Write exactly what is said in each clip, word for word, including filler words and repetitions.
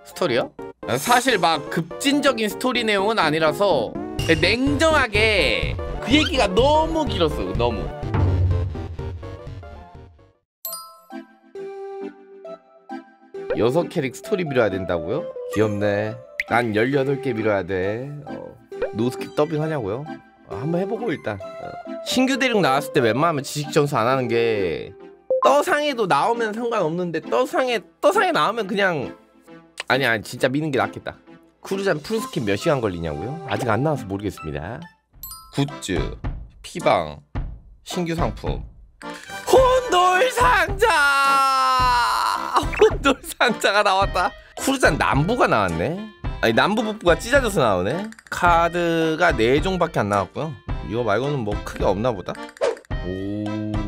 스토리요? 사실 막 급진적인 스토리 내용은 아니라서 냉정하게 그 얘기가 너무 길었어. 너무. 여섯 캐릭 스토리 밀어야 된다고요? 귀엽네. 난 열여덟 개 밀어야 돼. 어. 노스킵 더빙 하냐고요? 어, 한번 해보고 일단. 어. 신규 대륙 나왔을 때 웬만하면 지식 전수 안 하는 게 떠상에도 나오면 상관없는데 떠상에 떠상에 나오면 그냥 아니 아니 진짜 미는 게 낫겠다. 크루잔 풀스킨 몇 시간 걸리냐고요? 아직 안 나와서 모르겠습니다. 굿즈, 피방, 신규 상품, 혼돌 상자! 혼돌 상자가 나왔다. 크루잔 남부가 나왔네. 아니 남부 북부가 찢어져서 나오네. 카드가 네 종밖에 안 나왔고요. 이거 말고는 뭐 크게 없나 보다. 오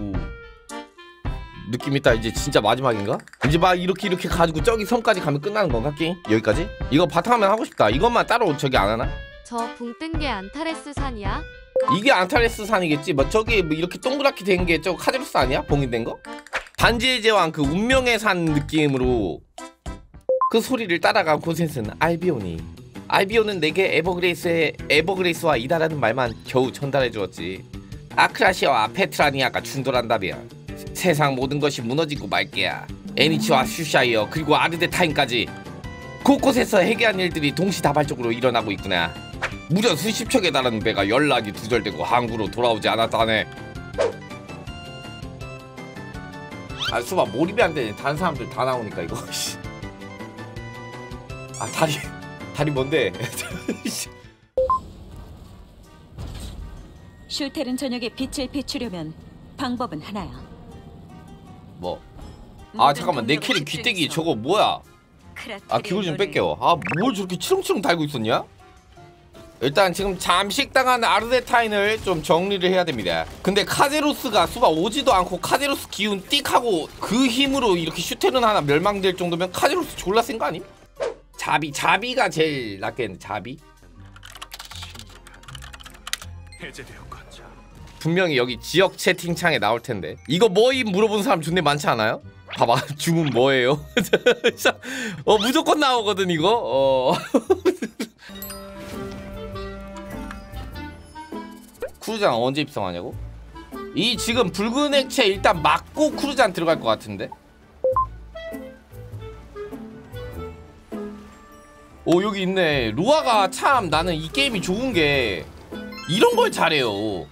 느낌 있다. 이제 진짜 마지막인가? 이제 막 이렇게 이렇게 가지고 저기 섬까지 가면 끝나는 건가 게임? 여기까지? 이거 바탕화면 하고 싶다. 이것만 따로 저기 안 하나? 저 붕 뜬 게 안타레스 산이야? 이게 안타레스 산이겠지? 뭐 저기 뭐 이렇게 동그랗게 된 게 저거 카제로스 아니야? 봉인된 거? 반지의 제왕 그 운명의 산 느낌으로 그 소리를 따라간 고센스는 알비온이 알비온은 내게 에버그레이스의 에버그레이스와 이다라는 말만 겨우 전달해 주었지. 아크라시아와 페트라니아가 충돌한다며 세상 모든 것이 무너지고 말게야. 애니치와 슈샤이어 그리고 아르데타인까지 곳곳에서 해괴한 일들이 동시다발적으로 일어나고 있구나. 무려 수십 척에 달하는 배가 연락이 두절되고 항구로 돌아오지 않았다네. 아 수바 몰입이 안 되네. 다른 사람들 다 나오니까 이거. 아 다리 다리 뭔데? 슈텔은 저녁에 빛을 비추려면 방법은 하나야. 뭐? 아 잠깐만 내 캐릭 귀때기 저거 뭐야? 아 기울 좀 뺄게요. 아 뭘 저렇게 치렁치렁 달고 있었냐? 일단 지금 잠식당한 아르데타인을 좀 정리를 해야 됩니다. 근데 카제로스가 수바 오지도 않고 카제로스 기운 띡 하고 그 힘으로 이렇게 슈테른 하나 멸망될 정도면 카제로스 졸라 센 거 아님? 자비 자비가 제일 낫겠네. 자비 분명히 여기 지역 채팅창에 나올 텐데 이거 뭐임 물어보는 사람 존내 많지 않아요? 봐봐 주문 뭐예요? 어 무조건 나오거든 이거. 어. 크루잔 언제 입성하냐고? 이 지금 붉은 액체 일단 맞고 크루잔 들어갈 것 같은데? 오 여기 있네. 루아가 참 나는 이 게임이 좋은 게 이런 걸 잘해요.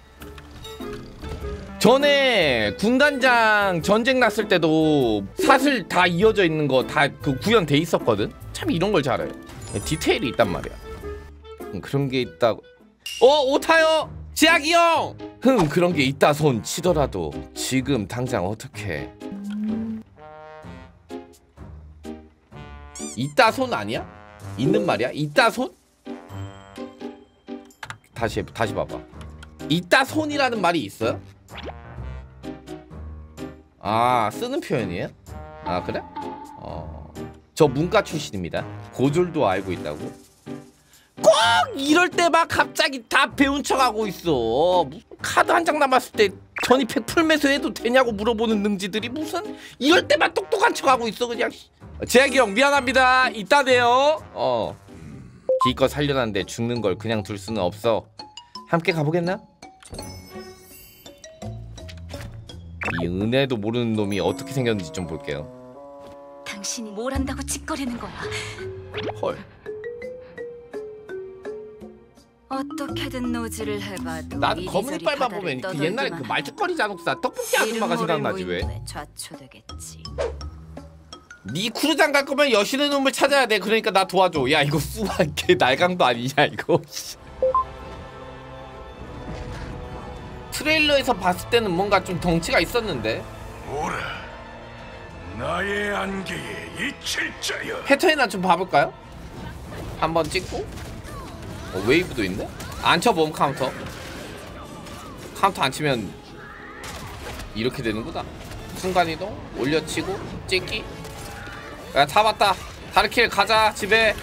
전에 군단장 전쟁 났을 때도 사슬 다 이어져 있는 거 다 그 구현돼 있었거든? 참 이런 걸 잘해. 디테일이 있단 말이야. 그런 게 있다고. 어 오타요! 제약이 형! 흠 그런 게 있다 손 치더라도 지금 당장 어떻게 있다 손 아니야? 있는 말이야? 있다 손? 다시 다시 봐봐. 있다 손이라는 말이 있어요? 아 쓰는 표현이에요? 아 그래? 어, 저 문과 출신입니다. 고졸도 알고 있다고? 꼭 이럴 때 막 갑자기 다 배운 척하고 있어. 무슨 카드 한 장 남았을 때 전입팩 풀매수 해도 되냐고 물어보는 능지들이 무슨 이럴 때만 똑똑한 척하고 있어 그냥. 재학이 형 미안합니다. 이따 봬요. 어 기껏 살려놨는데 죽는 걸 그냥 둘 수는 없어. 함께 가보겠나? 이 은혜도 모르는 놈이 어떻게 생겼는지 좀 볼게요. 당신이 뭘 한다고 짓거리는 거야? 헐. 어떻게든 노즈를 해봐도 나는 검은 이빨만 보면 그 옛날에 그 말죽거리 잔혹사 떡볶이 아줌마가 생각나지 왜? 좌초되겠지. 니 크루장 갈 거면 여신의 놈을 찾아야 돼. 그러니까 나 도와줘. 야 이거 수박 개 날강도 아니냐 이거. 트레일러에서 봤을 때는 뭔가 좀 덩치가 있었는데. 뭐라? 나의 안개에 이 칠자여. 패턴이나 좀 봐볼까요? 한번 찍고. 어, 웨이브도 있네? 안 쳐봄 카운터. 카운터 안 치면 이렇게 되는구나. 순간이동 올려치고 찍기. 야 잡았다. 다르킬 가자 집에.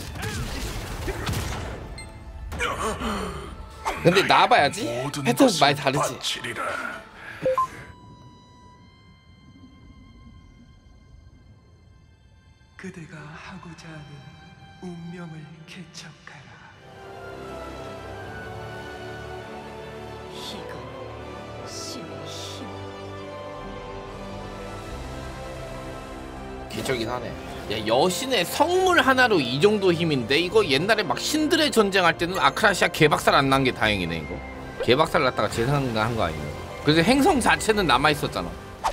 근데 나와봐야지. 패턴 많이 다르지. 바치리라. 그대가 하고자 하는 운명을 개척하라. 이건 신의 힘. 기적이긴 하네. 야, 여신의 성물 하나로 이 정도 힘인데 이거 옛날에 막 신들의 전쟁할 때는 아크라시아 개박살 안 난 게 다행이네. 이거 개박살 났다가 재생한 거 아니야. 그래서 행성 자체는 남아 있었잖아.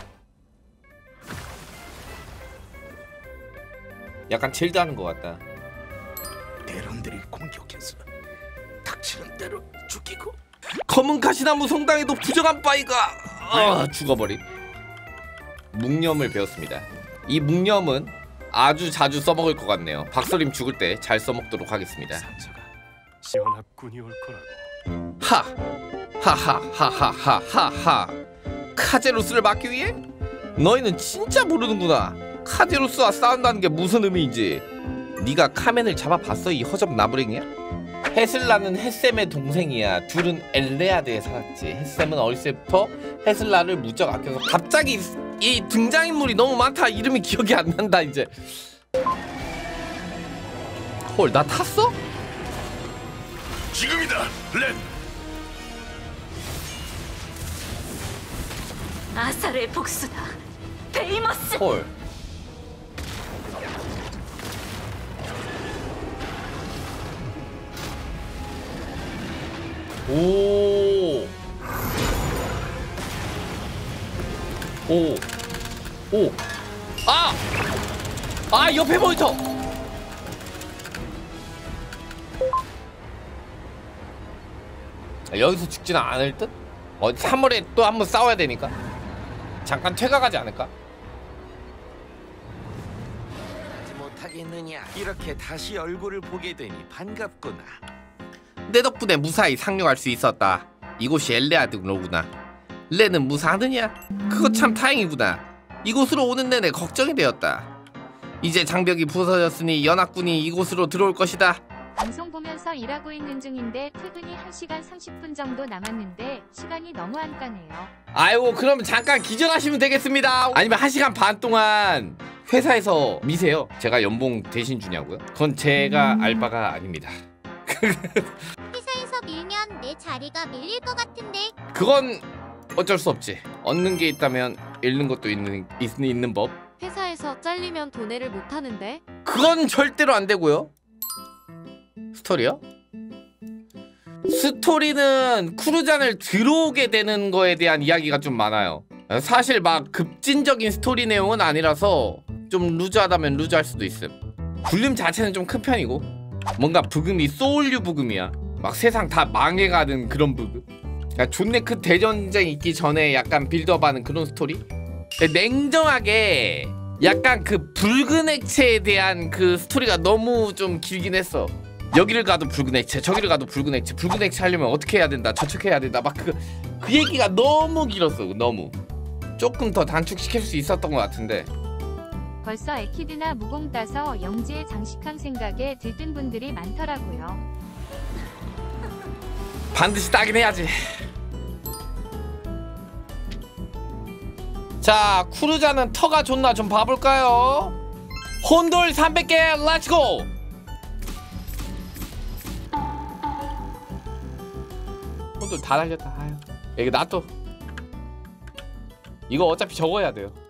약간 젤드 하는 것 같다. 대론들이 공격해서 닥치는 대로 죽이고. 검은 가시나무 성당에도 부정한 바위가 아, 죽어버린 묵념을 배웠습니다. 이 묵념은 아주 자주 써먹을 것 같네요. 박서림 죽을 때 잘 써먹도록 하겠습니다. 상처가 연합군이 올 거라고. 하! 하하하하하하하! 카제로스를 막기 위해? 너희는 진짜 모르는구나. 카제로스와 싸운다는 게 무슨 의미인지. 네가 카멘을 잡아봤어, 이 허접 나부랭이야? 헤슬라는 햇셈의 동생이야. 둘은 엘레아드에 살았지. 햇셈은 어렸을 때부터 헤슬라를 무척 아껴서. 갑자기 이 등장인물이 너무 많다. 이름이 기억이 안 난다 이제. 헐, 나 탔어? 지금이다, 렌. 아사르의 복수다. 베이머스. 헐. 오. 오. 오. 아! 아, 옆에 모니터. 아, 여기서 죽지는 않을 듯? 어, 삼월에 또 한번 싸워야 되니까. 잠깐 퇴각하지 않을까? 하지 못하겠느냐. 이렇게 다시 얼굴을 보게 되니 반갑구나. 내 덕분에 무사히 상륙할 수 있었다. 이곳이 엘레아드로구나. 레는 무사하느냐? 그거 참 다행이구나. 이곳으로 오는 내내 걱정이 되었다. 이제 장벽이 부서졌으니 연합군이 이곳으로 들어올 것이다. 방송 보면서 일하고 있는 중인데 퇴근이 한 시간 삼십 분 정도 남았는데 시간이 너무 안 가네요. 아이고, 그럼 잠깐 기절하시면 되겠습니다. 아니면 한 시간 반 동안 회사에서 미세요. 제가 연봉 대신 주냐고요? 그건 제가 알 바가 아닙니다. 회사에서 밀면 내 자리가 밀릴 것 같은데. 그건 어쩔 수 없지. 얻는 게 있다면 잃는 것도 있는, 있, 있는 법. 회사에서 잘리면 돈내를 못하는데? 그건 절대로 안 되고요. 스토리요? 스토리는 쿠르잔을 들어오게 되는 거에 대한 이야기가 좀 많아요. 사실 막 급진적인 스토리 내용은 아니라서 좀 루즈하다면 루즈할 수도 있음. 굴림 자체는 좀 큰 편이고 뭔가 부금이 소울류 부금이야. 막 세상 다 망해가는 그런 부금. 그러니까 존내 큰 대전쟁 있기 전에 약간 빌드업하는 그런 스토리? 냉정하게 약간 그 붉은 액체에 대한 그 스토리가 너무 좀 길긴 했어. 여기를 가도 붉은 액체, 저기를 가도 붉은 액체, 붉은 액체 하려면 어떻게 해야 된다, 저렇게 해야 된다, 막 그 그 얘기가 너무 길었어. 너무 조금 더 단축시킬 수 있었던 것 같은데. 벌써 에키드나 무공 따서 영지에 장식한 생각에 들뜬 분들이 많더라고요. 반드시 따긴 해야지. 자, 쿠르자는 터가 좋나 좀 봐볼까요? 혼돌 삼백 개 렛츠고! 혼돌 다 달렸다. 아유. 이거 놔둬. 이거 어차피 적어야 돼요.